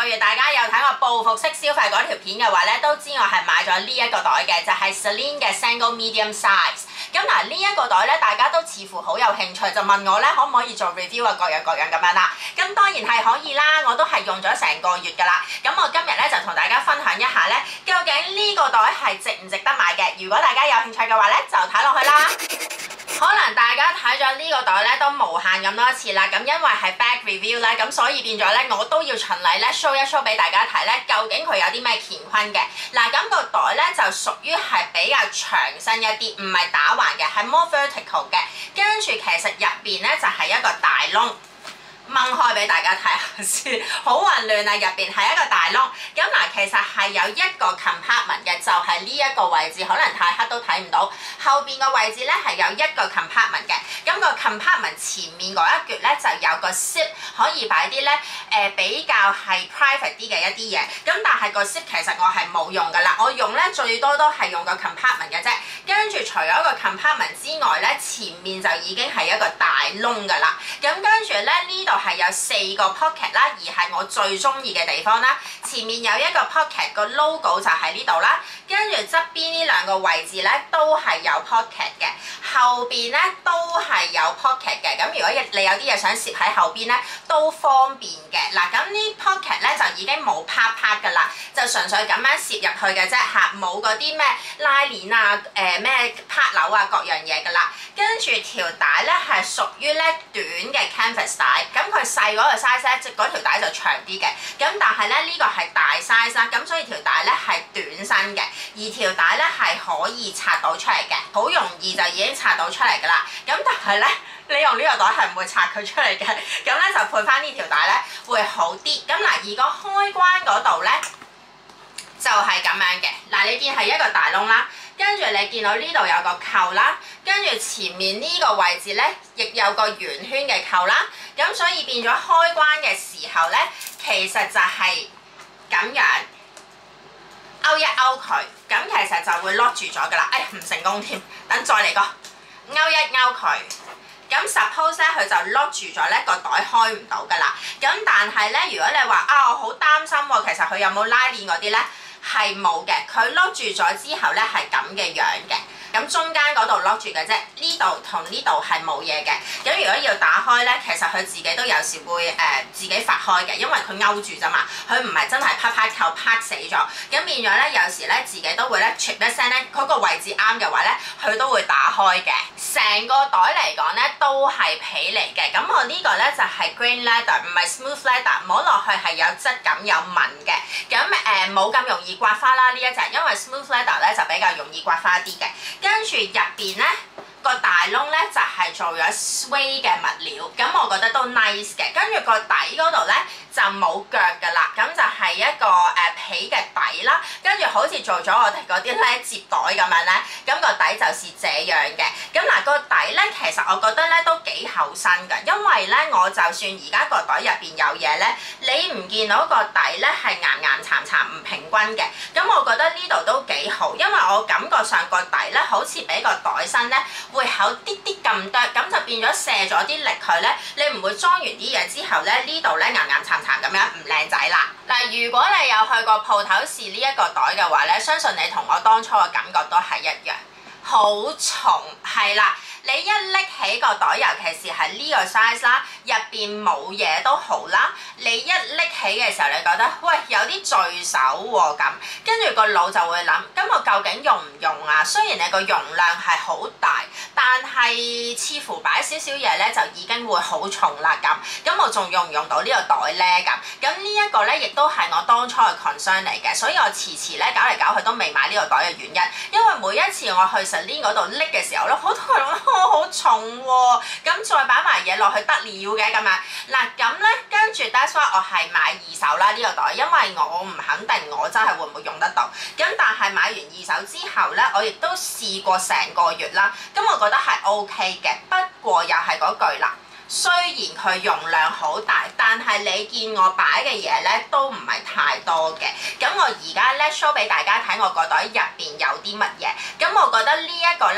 個月大家有睇我報復式消費嗰條片嘅話咧，都知我係買咗呢一個袋嘅，就係 Celine 嘅 Single Medium Size。咁嗱，呢一個袋咧，大家都似乎好有興趣，就問我咧可唔可以做 review 啊，各樣咁樣啦。咁當然係可以啦，我都係用咗成個月㗎啦。咁我今日咧就同大家分享一下咧，究竟呢個袋係值唔值得買嘅？如果大家有興趣嘅話咧，就睇落去啦。可能大家睇咗呢個袋咧都無限咁多次啦，咁因為係 back review 咧，咁所以變咗咧我都要循例咧 show 一 show 俾大家睇咧，究竟佢有啲咩乾坤嘅。嗱，咁個袋咧就屬於係比較長身一啲，唔係打橫嘅，係 more vertical 嘅。跟住其實入邊咧就係一個大窿。掹開俾大家睇下先，好混亂啊！入邊係一個大窿，咁嗱，其實係有一個 compartment 嘅，就係呢一個位置，可能太黑都睇唔到。後邊個位置咧係有一個 compartment 嘅，咁個 compartment 前面嗰一橛咧就有個 zip 可以擺啲咧比較係 private 啲嘅一啲嘢。咁但係個 zip 其實我係冇用㗎啦，我用咧最多都係用個 compartment 嘅啫。跟住除咗個 compartment 之外咧，前面就已經係一個大窿㗎啦。咁跟住咧呢度係有4個 pocket 啦，而係我最中意嘅地方啦。前面有一個 pocket， 個 logo 就喺呢度啦。跟住側邊呢兩個位置咧都係有 pocket 嘅，後邊咧都係有 pocket 嘅。咁如果你有啲嘢想攝喺後邊咧，都方便嘅。嗱，咁呢 pocket 咧就已經冇啪啪㗎啦，就純粹咁樣攝入去嘅啫嚇，冇嗰啲咩拉鏈啊、咩拍鈕啊各樣嘢㗎啦。跟住條帶咧係屬於咧短嘅 canvas 帶，咁佢細嗰個 size 咧，即嗰條帶就長啲嘅。咁但係咧呢個係大 size 啦，咁所以條帶咧係短身嘅，而條帶咧係可以拆到出嚟嘅，好容易就已經拆到出嚟㗎啦。咁但係咧，你用呢個袋係唔會拆佢出嚟嘅，咁咧就配翻呢條帶咧會好啲。咁嗱，而個開關嗰度咧就係咁樣嘅。嗱，你見係一個大窿啦。跟住你見到呢度有個扣啦，跟住前面呢個位置咧，亦有個圓圈嘅扣啦，咁所以變咗開關嘅時候咧，其實就係咁樣勾一勾佢，咁其實就會 lock 住咗噶啦。哎呀，唔成功添，等再嚟個勾一勾佢，咁 suppose 咧佢就 lock 住咗咧，個袋開唔到噶啦。咁但係咧，如果你話啊，我好擔心喎，其實佢有冇拉鏈嗰啲咧？係冇嘅，佢 lock 住咗之後咧係咁嘅樣嘅，咁中間嗰度 lock 住嘅啫，呢度同呢度係冇嘢嘅。咁如果要打開咧，其實佢自己都有時會自己發開嘅，因為佢勾住咋嘛，佢唔係真係啪啪扣啪死咗。咁變咗咧，有時咧自己都會咧 check 一聲咧，嗰個位置啱嘅話咧，佢都會打開嘅。成個袋嚟講咧都係皮嚟嘅，咁我呢個咧就係 grain leather， 唔係 smooth leather， 摸落去係有質感有紋嘅。咁冇咁容易刮花啦呢一隻，因為 smooth leather 咧就比較容易刮花啲嘅。跟住入邊咧個大窿咧就係做咗 suede 嘅物料，咁我覺得都 nice 嘅。跟住個底嗰度咧就冇腳㗎啦，咁就係一個皮嘅底啦。跟住好似做咗我哋嗰啲咧摺袋咁樣咧，咁個底就是這樣嘅。咁嗱個底咧其實我覺得咧都幾厚身㗎，因為咧我就算而家個袋入邊有嘢咧，你唔見到個底咧係岩岩殘殘唔平均嘅。咁我覺得呢度都幾好，因為我感覺上個底咧好似比個袋身咧會厚啲啲咁多，咁就變咗卸咗啲力佢咧，你唔會裝完啲嘢之後咧呢度咧岩岩殘殘咁樣唔靚仔啦。嗱，如果你有去過鋪頭試呢一個袋嘅話咧，相信你同我當初嘅感覺都係一樣，好重係啦。你一拎起個袋，尤其是係呢個 size 啦，入邊冇嘢都好啦。你一拎起嘅時候，你覺得喂有啲墜手喎咁，跟住個腦就會諗，咁我究竟用唔用啊？雖然你個容量係好大，但係似乎擺少少嘢咧就已經會好重啦咁。咁我仲用唔用到呢個袋咧咁？咁呢一個咧亦都係我當初嘅 concern 嚟嘅，所以我遲遲咧搞嚟搞去都未買呢個袋嘅原因，因為每一次我去 Celine 嗰度拎嘅時候咧，好多人話好重喎，咁再擺埋嘢落去得了嘅咁樣。嗱咁咧，跟住 that's why 我係買二手啦呢個袋，因為我唔肯定我真係會唔會用得到。咁但係買完二手之後咧，我亦都試過成個月啦，咁我覺得係 OK 嘅。不過又係嗰句啦。雖然佢容量好大，但係你見我擺嘅嘢咧都唔係太多嘅。咁我而家咧 show 俾大家睇我個袋入邊有啲乜嘢。咁我覺得呢一個咧係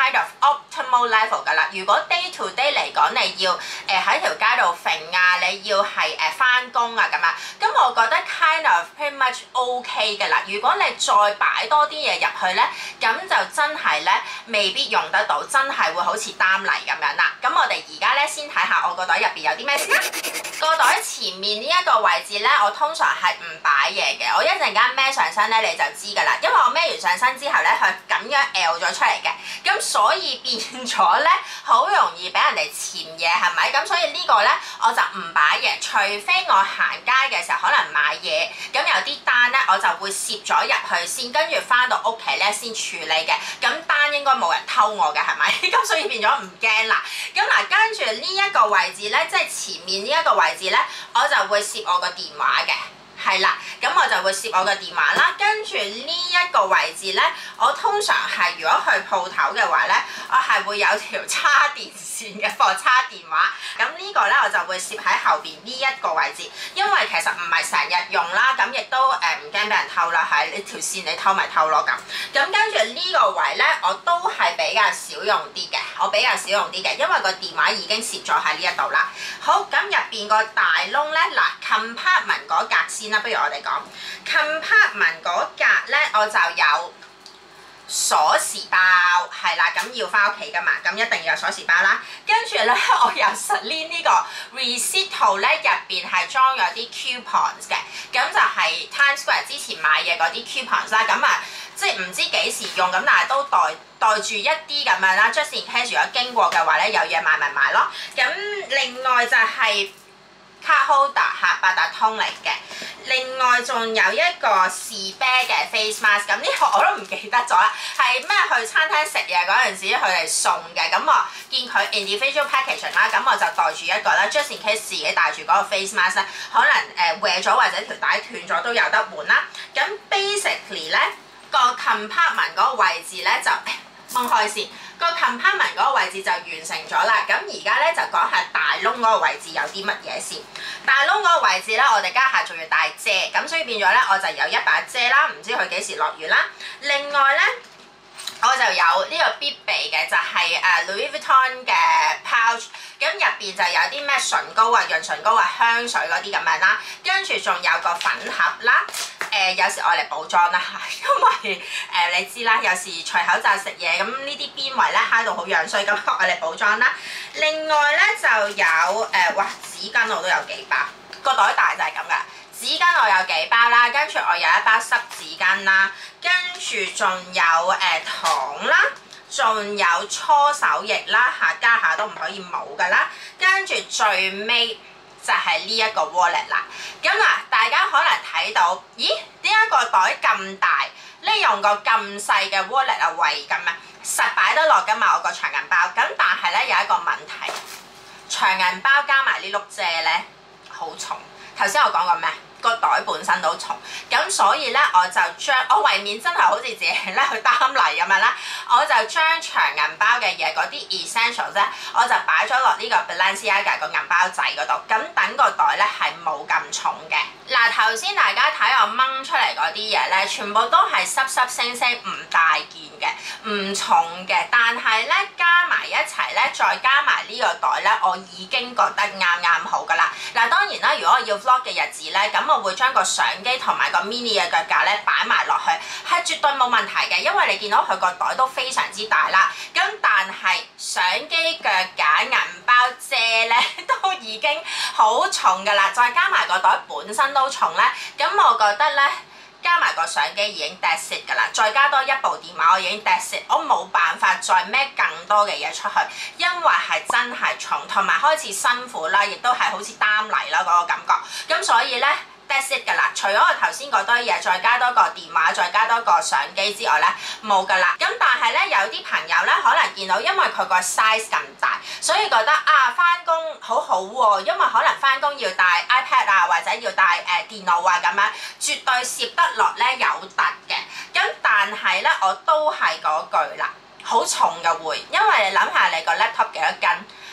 kind of optimal level 㗎啦。如果 day to day 嚟講，你要喺條街度揈啊，你要係返工啊咁樣，咁我覺得 kind of pretty much OK 嘅啦。如果你再擺多啲嘢入去咧，咁就真係咧未必用得到，真係會好似擔泥咁樣啦。咁我哋而家咧先睇下我個袋入邊有啲咩先。個袋前面呢一個位置咧，我通常係唔擺嘢嘅。我一陣間孭上身咧，你就知㗎啦。因為我孭完上身之後咧，佢咁樣 L 咗出嚟嘅，咁所以變咗咧好容易俾人哋潛嘢，係咪？咁所以呢個咧我就唔擺嘢，除非我行街嘅時候可能買嘢，咁有啲單咧我就會攝咗入去先，跟住翻到屋企咧先處理嘅。咁單應該冇人偷我嘅，係咪？咁所以變咗唔驚啦。咁嗱，跟住呢一個位置咧，即係前面呢一個位置咧，我就會攝我個電話嘅。係啦，咁我就會攝我嘅電話啦。跟住呢一個位置咧，我通常係如果去鋪頭嘅話咧，我係會有條叉電線嘅貨叉電話。咁呢個咧我就會攝喺後邊呢一個位置，因為其實唔係成日用啦，咁亦都唔驚俾人偷啦。係呢條線你偷咪偷咯咁。咁跟住呢個位咧，我都係比較少用啲嘅，我比較少用啲嘅，因為個電話已經攝咗喺呢一度啦。好，咁入邊個大窿咧，嗱 compartment 嗰格先。不如我哋講 compartment 嗰格咧，我就有鎖匙包，係啦，咁要翻屋企噶嘛，咁一定要有鎖匙包啦。跟住咧，我有 Celine 呢個 receipt 套咧，入邊係裝咗啲 coupons 嘅，咁就係 Times Square 之前買嘢嗰啲 coupons 啦。咁啊，即係唔知幾時用，咁但係都袋住一啲咁樣啦。Just in case 如果經過嘅話咧，有嘢買咪買咯。咁另外就係card holder 嚇，八達通嚟嘅。另外仲有一個士啤嘅 face mask， 咁呢個我都唔記得咗啦，係咩去餐廳食嘢嗰陣時佢哋送嘅，咁我見佢 individual packaging 啦，咁我就袋住一個啦 ，just in case 自己戴住嗰個 face mask 咧，可能歪咗或者條帶斷咗都有得換啦。咁 basically 咧個 compartment 嗰個位置咧就掹開先。個 compartment 嗰個位置就完成咗啦，咁而家咧就講下大窿嗰個位置有啲乜嘢先。大窿嗰個位置咧，我哋家下仲要帶遮，咁所以變咗咧我就有一把遮啦，唔知佢幾時落雨啦。另外咧，我就有呢個必備嘅就係Louis Vuitton 嘅 pouch， 咁入邊就有啲咩唇膏啊、潤唇膏啊、香水嗰啲咁樣啦，跟住仲有個粉盒啦。有時愛嚟補妝啦，因為你知啦，有時除口罩食嘢咁呢啲邊圍咧揩到好樣衰，咁愛嚟補妝啦。另外咧就有哇紙巾我都有幾包，個袋大就係咁噶。紙巾我有幾包啦，跟住我有一包濕紙巾啦，跟住仲有糖啦，仲有搓手液啦，家下都唔可以冇噶啦，跟住最尾就係呢一個 wallet 啦。咁嗱，大家可能睇到，咦？點解個袋咁大？你用個咁細嘅 wallet 啊，圍咁啊，實擺得落噶嘛？我個長銀包。咁但係咧有一個問題，長銀包加埋呢碌遮咧好重。頭先我講過咩？個袋本身都重，咁所以咧我就將我為免真係好似自己咧去擔泥咁樣啦，我就將長銀包嘅嘢嗰啲 essentials 咧，我就擺咗落呢個 Balenciaga 個銀包仔嗰度，咁等個袋咧係冇咁重嘅。嗱，頭先大家睇我掹出嚟嗰啲嘢咧，全部都係濕濕星星，唔大件嘅，唔重嘅，但係咧加埋一齊咧，再加埋呢個袋咧，我已經覺得啱啱好噶啦。嗱，當然啦，如果我要 vlog 嘅日子咧，咁我會將個相機同埋個 mini 嘅腳架咧擺埋落去，係絕對冇問題嘅，因為你見到佢個袋都非常之大啦。咁但係相機腳架、銀包、遮咧都已經好重㗎啦，再加埋個袋本身都重咧，咁我覺得咧加埋個相機已經 that's it 㗎啦，再加多一部電話我已經 that's it， 我冇辦法再孭更多嘅嘢出去，因為係真係重，同埋開始辛苦啦，亦都係好似擔泥啦嗰個感覺，咁所以咧。that's it 㗎啦，除咗我頭先嗰堆嘢，再加多個電話，再加多個相機之外咧，冇㗎啦。咁但係咧，有啲朋友咧可能見到，因為佢個 size 咁大，所以覺得啊翻工好好喎，因為可能翻工要帶 iPad 啊，或者要帶電腦啊咁樣，絕對攝得落咧有突嘅。咁但係咧，我都係嗰句啦，好重嘅會，因為你諗下你個 laptop 幾多斤？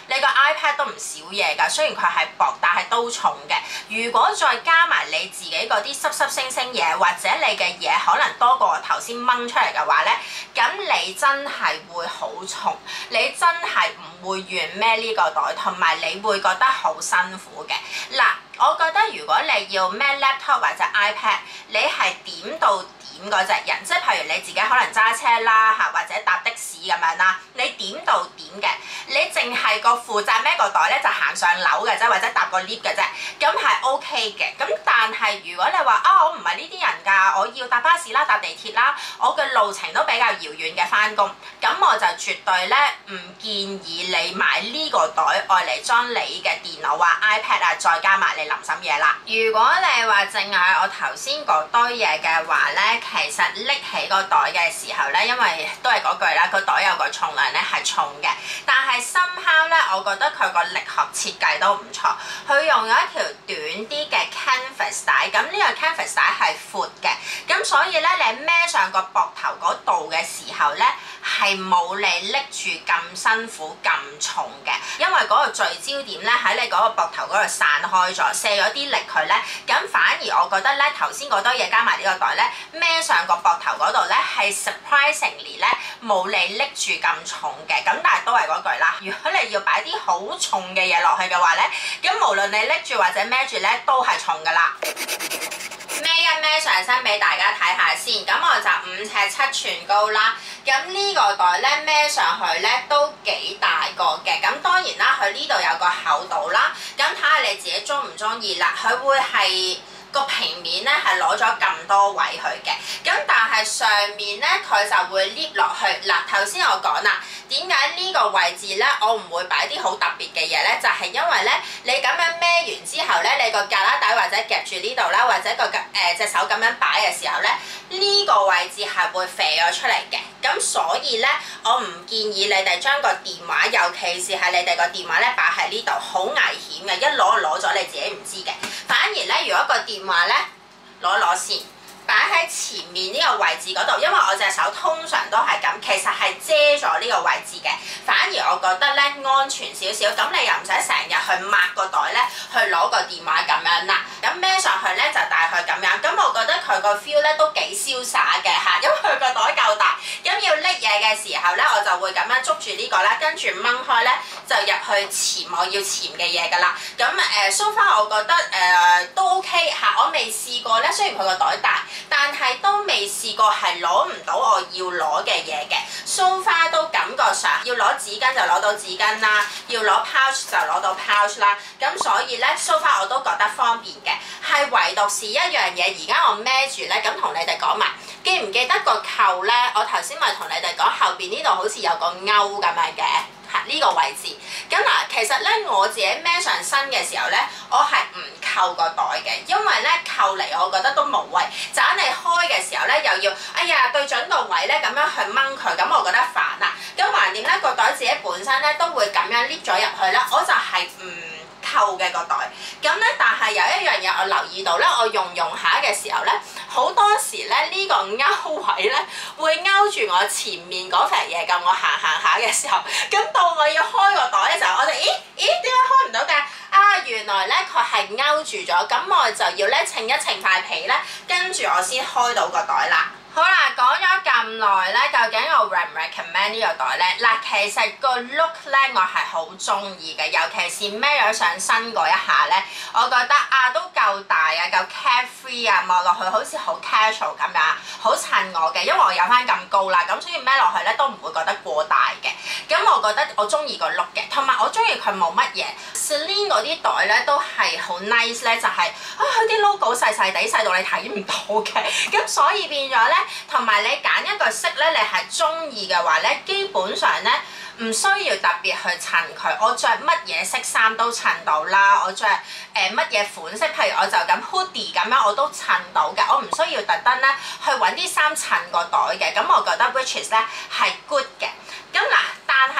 你個 iPad 都唔少嘢㗎，雖然佢係薄，但係都重嘅。如果再加埋你自己嗰啲濕濕星星嘢，或者你嘅嘢可能多過我頭先掹出嚟嘅話咧，咁你真係會好重，你真係唔會願孭呢個袋，同埋你會覺得好辛苦嘅。嗱，我覺得如果你要孭 laptop 或者 iPad， 你係點到點嗰隻人，即係譬如你自己可能揸車啦嚇，或者搭的士咁樣啦，你點到點嘅，你淨係個負責孭個袋咧就行上樓嘅啫，或者搭個 lift 嘅啫，咁係 OK 嘅。咁但係如果你話我唔係呢啲人㗎，我要搭巴士啦、搭地鐵啦，我嘅路程都比較遙遠嘅返工，咁我就絕對咧唔建議你買呢個袋愛嚟裝你嘅電腦啊、iPad 啊，再加埋你臨審嘢啦。如果你話淨係我頭先嗰堆嘢嘅話咧，其實拎起個袋嘅時候咧，因為都係嗰句啦，個袋有個重量咧係重嘅，但係somehow咧，我覺得佢個力學設計都唔錯。佢用咗一條短啲嘅 canvas 帶，咁呢個 canvas 帶係闊嘅，咁所以咧你孭上個膊頭嗰度嘅時候咧，係冇你拎住咁辛苦咁重嘅，因為嗰個聚焦點咧喺你嗰個膊頭嗰度散開咗，卸咗啲力佢咧，咁反而我覺得咧頭先嗰堆嘢加埋呢個袋咧，孭上個膊頭嗰度咧係 surprisingly 咧冇你拎住咁重嘅，咁但係都係嗰句啦，如果你要擺啲好重嘅嘢落去嘅話咧，咁無論你拎住或者孭住咧都係重噶啦。孭一孭上身俾大家睇下先，咁我就5尺7寸高啦。咁呢個袋咧孭上去咧都幾大個嘅，咁當然啦，佢呢度有個厚度啦，咁睇下你自己中唔中意啦。佢會係個平面咧係攞咗咁多位去嘅，咁但係上面咧佢就會 lift 落去。嗱，頭先我講啦，點解呢個位置咧我唔會擺啲好特別嘅嘢咧？就係因為咧你咁樣孭完之後咧，你個胳肋底或者夾住呢度啦，或者個隻手咁樣擺嘅時候咧，呢個位置係會飛咗出嚟嘅。咁所以咧，我唔建議你哋將個電話，尤其是係你哋個電話咧擺喺呢度，好危險嘅，一攞咗你自己唔知嘅。反而咧，如果個電話咧攞先，擺喺前面呢個位置嗰度，因為我隻手通常都係咁，其實係遮咗呢個位置嘅。反而我覺得咧安全少少，咁你又唔使成日去抹個袋咧，去攞個電話咁樣啦。咁孭上去咧就大概咁樣。咁我覺得佢個 feel 咧都幾瀟灑嘅嚇，因為佢個袋夠大。咁要拎嘢嘅時候咧，我就會咁樣捉住呢個啦，跟住掹開咧就入去潛我要潛嘅嘢㗎啦。咁so far我覺得都 OK 嚇，我未試過咧，雖然佢個袋大，但係都未試過係攞唔到我要攞嘅嘢嘅。so far都感覺上要攞紙巾就攞到紙巾啦，要攞 pouch 就攞到 pouch 啦。咁所以咧 so far 我都覺得方便嘅，係唯獨是一樣嘢，而家我孭住咧，咁同你哋講埋，記唔記得個扣咧？我頭先咪同你哋講後邊呢度好似有個勾咁樣嘅。呢個位置，咁嗱，其實咧我自己孭上身嘅時候咧，我係唔扣個袋嘅，因為咧扣嚟我覺得都無謂，就係你開嘅時候咧又要，哎呀對準個位咧咁樣去掹佢，咁我覺得煩啦。咁橫掂咧個袋自己本身咧都會咁樣 lift 咗入去啦，我就係唔扣嘅個袋。咁咧但係有一樣嘢我留意到咧，我用下嘅時候咧，好多時咧呢個勾位咧會勾住我前面嗰塊嘢，咁我行下嘅時候，咁到我要開個袋嘅時候，我就咦點解開唔到㗎？原來咧佢係勾住咗，咁我就要咧稱一稱塊皮咧，跟住我先開到個袋啦。好啦，講咗咁耐咧，究竟我 recommend 呢個袋咧？嗱，其實個 look 咧我係好中意嘅，尤其是孭咗上身嗰一下咧，我覺得都夠大啊，夠 carefree 啊，望落去好似好 casual 咁樣，好襯我嘅，因為我有翻咁高啦，咁所以孭落去咧都唔會覺得過大嘅。咁我覺得我中意個 look 嘅，同埋我中意佢冇乜嘢。Celine 嗰啲袋咧都係好 nice 咧，就係佢啲 logo 細細地，細到你睇唔到嘅，咁所以變咗咧。同埋你揀一個色咧，你係中意嘅話咧，基本上咧唔需要特別去襯佢。我着乜嘢色衫都襯到啦，我着乜嘢款式，譬如我就咁 hoodie 咁樣我都襯到嘅，我唔需要特登咧去揾啲衫襯個袋嘅。咁我覺得 which is 咧係 good 嘅。咁嗱，但係咧個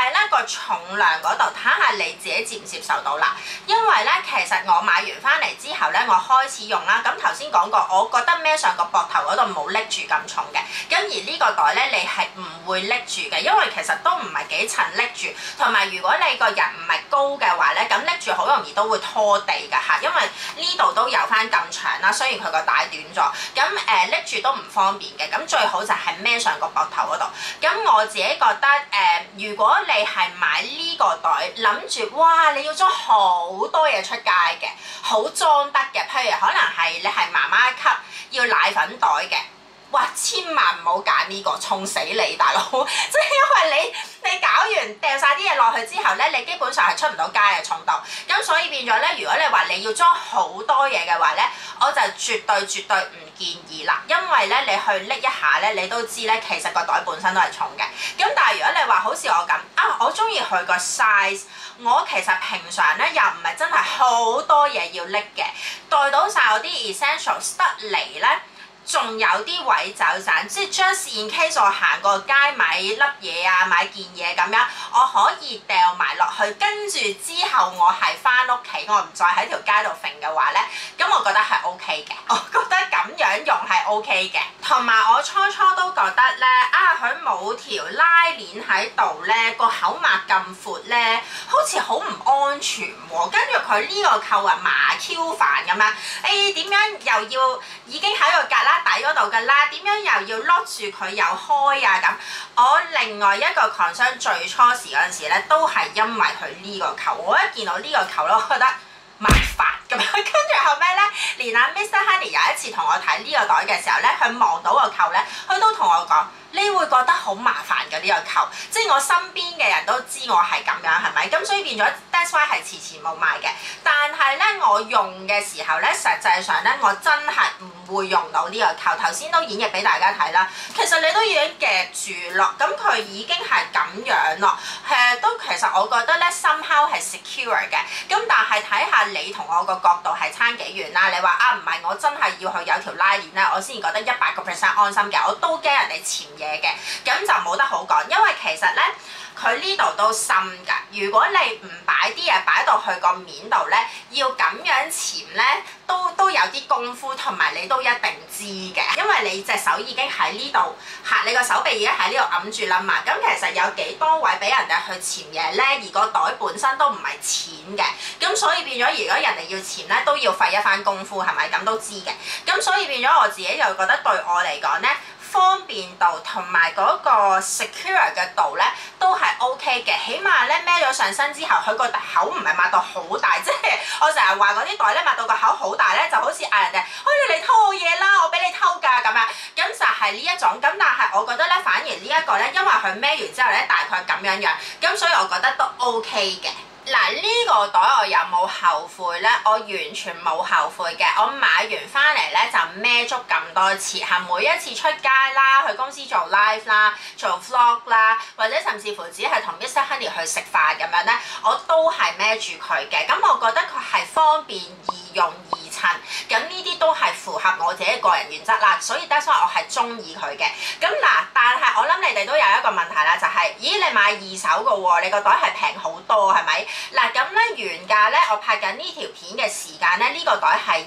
重量嗰度睇下你自己接唔接受到啦。因為咧，其實我買完翻嚟之後咧，我開始用啦。咁頭先講過，我覺得孭上個膊頭嗰度冇拎住咁重嘅。咁而呢個袋咧，你係唔會拎住嘅，因為其實都唔係幾層拎住。同埋如果你個人唔係高嘅話咧，咁拎住好容易都會拖地㗎嚇，因為呢度都有翻咁長啦。雖然佢個帶短咗，咁拎住都唔方便嘅。咁最好就係孭上個膊頭嗰度。咁我自己覺得如果你係買呢個袋，諗住哇你要裝好多嘢出街嘅，好裝得嘅，譬如可能係你係媽媽級要奶粉袋嘅。哇！千萬唔好揀呢個，衝死你大佬！即係因為你搞完掉晒啲嘢落去之後咧，你基本上係出唔到街嘅重度。咁所以變咗咧，如果你話你要裝好多嘢嘅話咧，我就絕對唔建議啦。因為咧，你去拎一下咧，你都知咧，其實個袋本身都係重嘅。咁但係如果你話好似我咁啊，我中意佢個 size， 我其實平常咧又唔係真係好多嘢要拎嘅，袋到晒我啲 essentials 得嚟咧。仲有啲位走散，即係 just in case 我行過街買粒嘢啊，買件嘢咁樣，我可以掉埋落去，跟住之後我係翻屋企，我唔再喺條街度揈嘅話咧，咁我覺得係 OK 嘅，我覺得咁樣用係 OK 嘅。同埋我初都覺得咧，佢冇條拉鏈喺度咧，個口擘咁闊咧，好似好唔安全喎。跟住佢呢個扣麻 Q 煩咁樣，點樣又要已經喺個格啦底嗰度㗎啦，點樣又要 lock 住佢又開啊咁？我另外一個 concern 最初時嗰陣時咧，都係因為佢呢個扣，我一見到呢個扣咧，我覺得麻煩咁樣。跟住後尾咧，連阿 Mr. Honey 有一次同我睇呢個袋嘅時候咧，佢望到個扣咧，佢都同我講。你會覺得好麻煩嘅呢個扣，即係我身邊嘅人都知我係咁樣，係咪？咁所以變咗 that's why 係遲遲冇買嘅。但係咧，我用嘅時候咧，實際上咧，我真係唔會用到呢個扣。頭先都演繹俾大家睇啦，其實你都已經夾住咯，咁佢已經係咁樣咯。都其實我覺得咧 somehow 係 secure 嘅。咁但係睇下你同我個角度係差幾遠啦。你話唔係，我真係要去有條拉鏈咧，我先覺得100% 安心嘅。我都驚人哋潛嘢嘅，咁就冇得好講，因為其實咧佢呢度都深㗎。如果你唔擺啲嘢擺到去個面度咧，要咁樣潛咧，都有啲功夫，同埋你都一定知嘅，因為你隻手已經喺呢度嚇，你個手臂已經喺呢度揞住啦嘛。咁其實有幾多位俾人哋去潛嘢咧？而個袋本身都唔係淺嘅，咁所以變咗，如果人哋要潛咧，都要費一番功夫，係咪？咁都知嘅。咁所以變咗我自己就覺得對我嚟講咧，方便度同埋嗰個 secure 嘅度咧都係 OK 嘅，起碼咧孭咗上身之後，佢個口唔係擘到好大，即係我成日話嗰啲袋咧擘到個口好大咧，就好似嗌人哋，你嚟偷我嘢啦，我俾你偷㗎咁樣，咁就係呢一種。咁但係我覺得咧，反而呢一個咧，因為佢孭完之後咧，大概咁樣樣，咁所以我覺得都 OK 嘅。嗱，呢個袋我有冇後悔咧？我完全冇後悔嘅。我買完翻嚟咧就孭足咁多次，係每一次出街啦，去公司做 live 啦，做 vlog 啦，或者甚至乎只係同 Mr. Honey 去食飯咁樣咧，我都係孭住佢嘅。咁我覺得佢係方便易用易襯，咁呢啲都係符合我自己嘅個人原則啦。所以 that's why 我係中意佢嘅。咁嗱，但係我諗你哋都有一個問題啦，就係咦你買二手嘅喎，你個袋係平好多係咪？嗱咁咧原價咧，我拍緊呢條片嘅時間咧，呢個袋係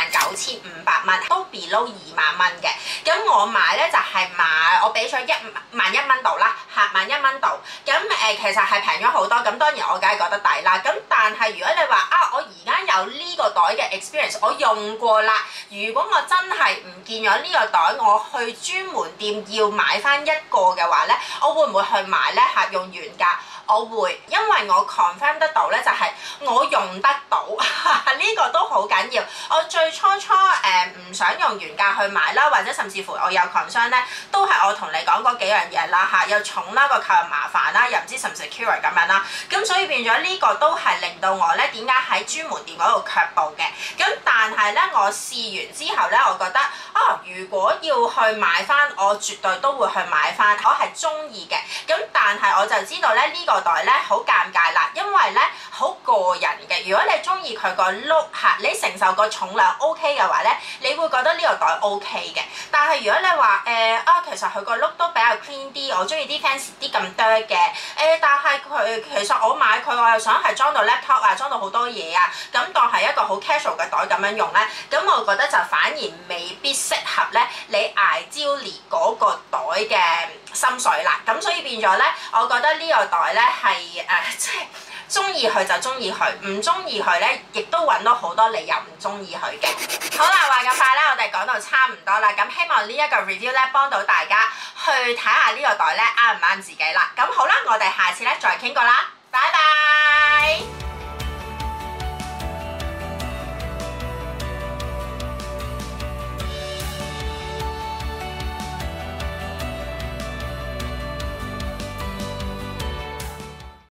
19,500蚊，都 below 20,000蚊嘅。咁我買咧就係買，我俾咗11,000蚊度啦，嚇11,000蚊度。咁其實係平咗好多。咁當然我梗係覺得抵啦。咁但係如果你話我而家有呢個袋嘅 experience，我用過啦。如果我真係唔見咗呢個袋，我去專門店要買翻一個嘅話咧，我會唔會去買咧？嚇，用原價。我會，因為我 confirm 得到咧，就係我用得到，呢個都好緊要。我最初唔想用原價去買啦，或者甚至乎我有 concern 咧，都係我同你講嗰幾樣嘢啦嚇，又重啦，個扣又麻煩啦，又唔知實唔 secure 咁樣啦。咁所以變咗呢個都係令到我咧點解喺專門店嗰度卻步嘅。咁但係咧，我試完之後咧，我覺得如果要去買翻，我絕對都會去買翻，我係中意嘅。咁但係我就知道咧呢個袋咧好尷尬啦，因為咧好個人嘅。如果你中意佢個 look 嚇，你承受個重量 OK 嘅話咧，你會覺得呢個袋 OK 嘅。但係如果你話其實佢個 look 都比較 clean 啲，我中意啲 fancy 啲咁多嘅， 但係佢其實我買佢，我又想係裝到 laptop 啊，裝到好多嘢啊，咁當係一個好 casual 嘅袋咁樣用咧，咁我覺得就反而未必適合咧你 ideally 嗰個袋嘅心水啦。咁所以變咗咧，我覺得呢個袋咧係即係。中意佢就中意佢，唔中意佢咧，亦都揾到好多理由唔中意佢嘅。好啦，話咁快咧，我哋講到差唔多啦，咁希望呢一個 review 咧幫到大家去睇下呢個袋咧啱唔啱自己啦。咁好啦，我哋下次咧再傾過啦。